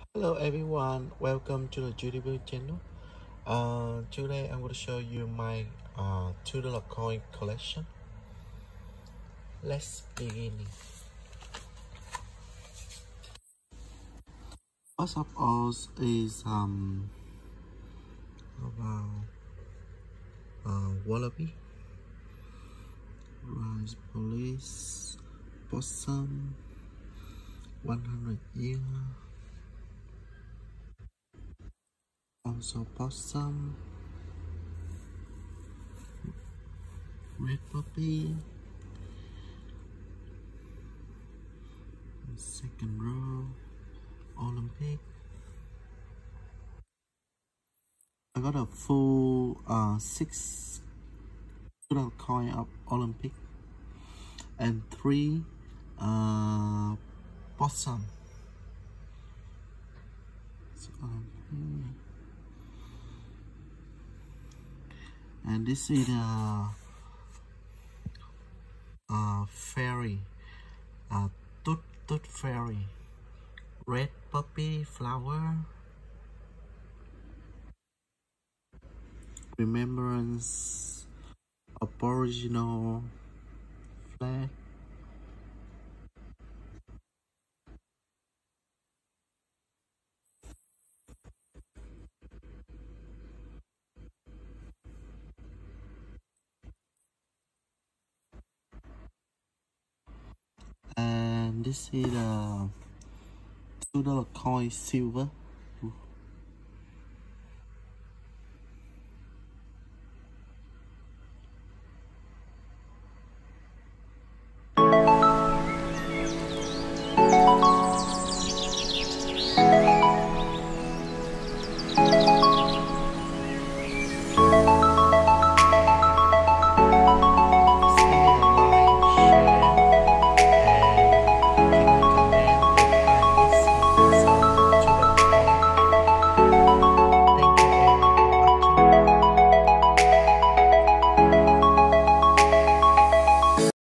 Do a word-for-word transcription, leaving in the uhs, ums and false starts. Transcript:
Hello everyone, welcome to the YouTube channel. Uh, today I'm going to show you my uh, two dollar coin collection. Let's begin. First of all is um about uh, wallaby, rice police, possum, one hundred year, also possum, red puppy, second row, Olympic. I got a full uh, six dollar coin of Olympic and three uh, possum. So, um, and this is the uh, fairy, uh, toot toot fairy, red puppy flower, remembrance, aboriginal flag, and this is the two dollar coin silver.